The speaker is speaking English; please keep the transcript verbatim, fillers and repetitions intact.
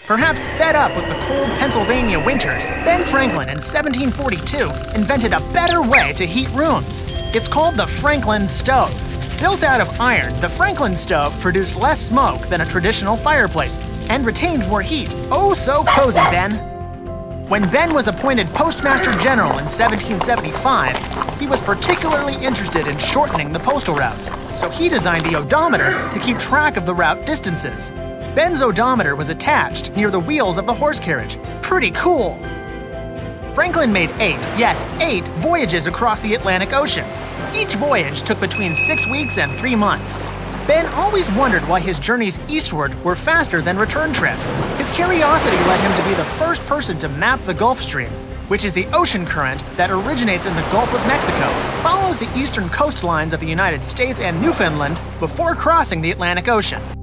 Perhaps fed up with the cold Pennsylvania winters, Ben Franklin in seventeen forty-two invented a better way to heat rooms. It's called the Franklin stove. Built out of iron, the Franklin stove produced less smoke than a traditional fireplace and retained more heat. Oh, so cozy, Ben! When Ben was appointed Postmaster General in seventeen seventy-five, he was particularly interested in shortening the postal routes, so he designed the odometer to keep track of the route distances. Ben's odometer was attached near the wheels of the horse carriage. Pretty cool! Franklin made eight, yes, eight voyages across the Atlantic Ocean. Each voyage took between six weeks and three months. Ben always wondered why his journeys eastward were faster than return trips. His curiosity led him to be the first person to map the Gulf Stream, which is the ocean current that originates in the Gulf of Mexico, follows the eastern coastlines of the United States and Newfoundland before crossing the Atlantic Ocean.